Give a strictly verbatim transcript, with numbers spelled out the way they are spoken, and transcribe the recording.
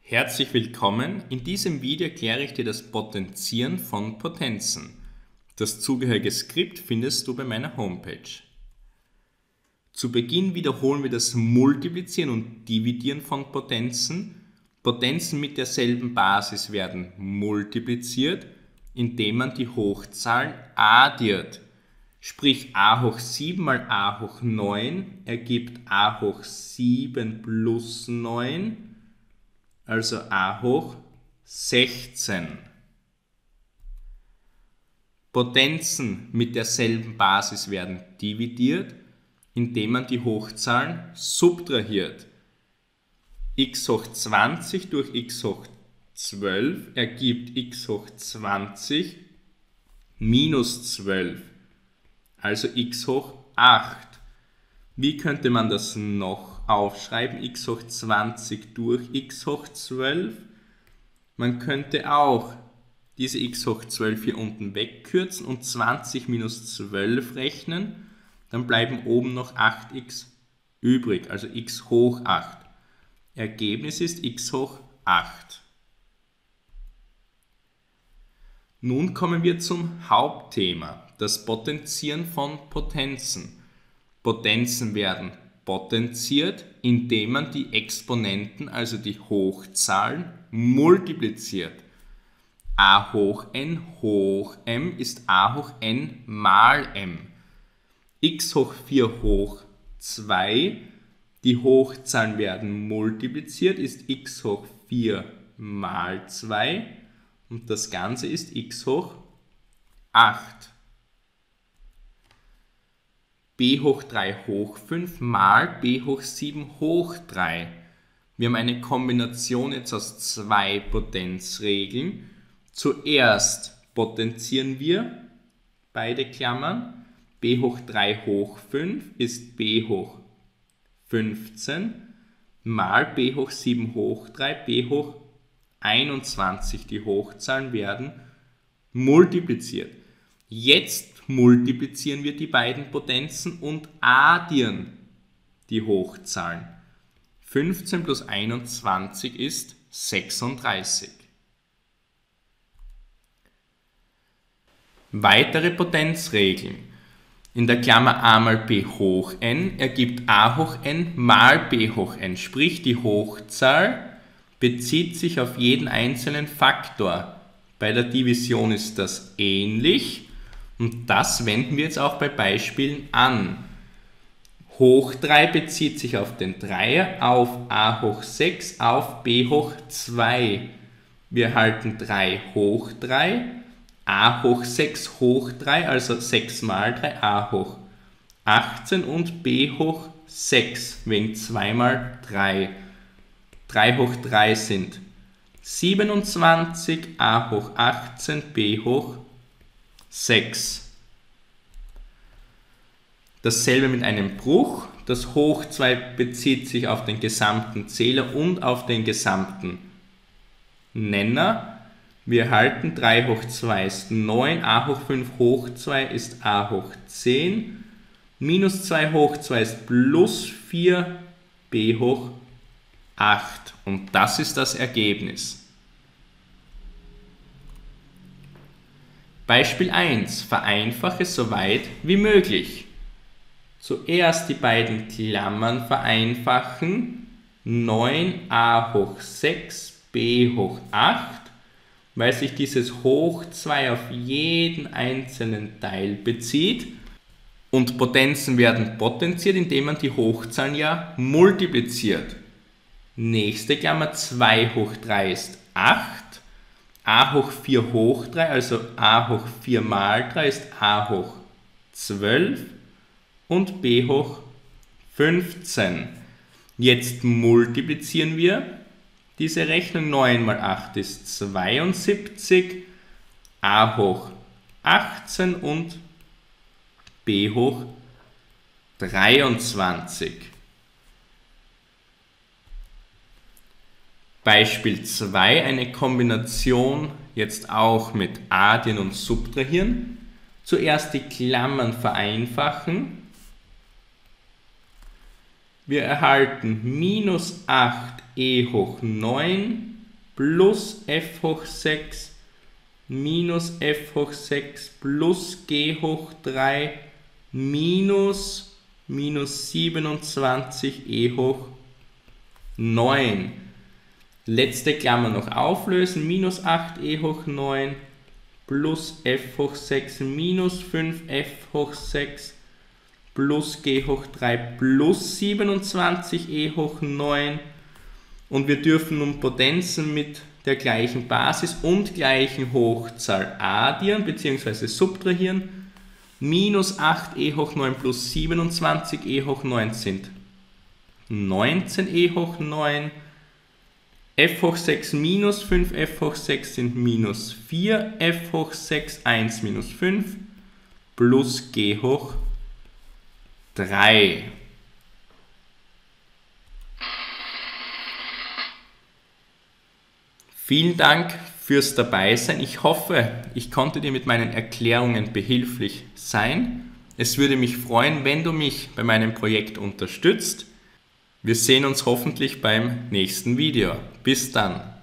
Herzlich willkommen. In diesem Video erkläre ich dir das Potenzieren von Potenzen. Das zugehörige Skript findest du bei meiner Homepage. Zu Beginn wiederholen wir das Multiplizieren und Dividieren von Potenzen. Potenzen mit derselben Basis werden multipliziert, indem man die Hochzahlen addiert. Sprich a hoch sieben mal a hoch neun ergibt a hoch sieben plus neun. Also a hoch sechzehn. Potenzen mit derselben Basis werden dividiert, indem man die Hochzahlen subtrahiert. X hoch zwanzig durch x hoch zwölf ergibt x hoch zwanzig minus zwölf, also x hoch acht. Wie könnte man das noch aufschreiben? X hoch zwanzig durch x hoch zwölf. Man könnte auch diese x hoch zwölf hier unten wegkürzen und zwanzig minus zwölf rechnen. Dann bleiben oben noch acht x übrig, also x hoch acht. Ergebnis ist x hoch acht. Nun kommen wir zum Hauptthema, das Potenzieren von Potenzen. Potenzen werden potenziert, indem man die Exponenten, also die Hochzahlen, multipliziert. A hoch n hoch m ist a hoch n mal m. X hoch vier hoch zwei, die Hochzahlen werden multipliziert, ist x hoch vier mal zwei und das Ganze ist x hoch acht. B hoch drei hoch fünf mal b hoch sieben hoch drei. Wir haben eine Kombination jetzt aus zwei Potenzregeln. Zuerst potenzieren wir beide Klammern. B hoch drei hoch fünf ist b hoch fünfzehn mal b hoch sieben hoch drei, b hoch einundzwanzig. Die Hochzahlen werden multipliziert. Jetzt multiplizieren wir die beiden Potenzen und addieren die Hochzahlen. fünfzehn plus einundzwanzig ist sechsunddreißig. Weitere Potenzregeln. In der Klammer a mal b hoch n ergibt a hoch n mal b hoch n, sprich die Hochzahl bezieht sich auf jeden einzelnen Faktor. Bei der Division ist das ähnlich. Und das wenden wir jetzt auch bei Beispielen an. Hoch drei bezieht sich auf den Dreier, auf a hoch sechs, auf b hoch zwei. Wir erhalten drei hoch drei, a hoch sechs hoch drei, also sechs mal drei, a hoch achtzehn und b hoch sechs, wegen zwei mal drei. drei hoch drei sind siebenundzwanzig, a hoch achtzehn, b hoch sechs. Dasselbe mit einem Bruch. Das Hoch zwei bezieht sich auf den gesamten Zähler und auf den gesamten Nenner. Wir erhalten drei hoch zwei ist neun, a hoch fünf hoch zwei ist a hoch zehn, minus zwei hoch zwei ist plus vier, b hoch acht. Und das ist das Ergebnis. Beispiel eins. Vereinfache so weit wie möglich. Zuerst die beiden Klammern vereinfachen. neun a hoch sechs, b hoch acht, weil sich dieses hoch zwei auf jeden einzelnen Teil bezieht. Und Potenzen werden potenziert, indem man die Hochzahlen ja multipliziert. Nächste Klammer, zwei hoch drei ist acht. A hoch vier hoch drei, also a hoch vier mal drei ist a hoch zwölf und b hoch fünfzehn. Jetzt multiplizieren wir diese Rechnung. neun mal acht ist zweiundsiebzig, a hoch achtzehn und b hoch dreiundzwanzig. Beispiel zwei, eine Kombination jetzt auch mit Addieren und Subtrahieren. Zuerst die Klammern vereinfachen. Wir erhalten minus acht e hoch neun plus f hoch sechs minus f hoch sechs plus g hoch drei minus minus siebenundzwanzig e hoch neun. Letzte Klammer noch auflösen, minus acht e hoch neun plus f hoch sechs minus fünf f hoch sechs plus g hoch drei plus siebenundzwanzig e hoch neun. Und wir dürfen nun Potenzen mit der gleichen Basis und gleichen Hochzahl addieren bzw. subtrahieren. Minus acht e hoch neun plus siebenundzwanzig e hoch neun sind neunzehn e hoch neun. F hoch sechs minus fünf f hoch sechs sind minus vier f hoch sechs, eins minus fünf, plus g hoch drei. Vielen Dank fürs Dabeisein. Ich hoffe, ich konnte dir mit meinen Erklärungen behilflich sein. Es würde mich freuen, wenn du mich bei meinem Projekt unterstützt. Wir sehen uns hoffentlich beim nächsten Video. Bis dann.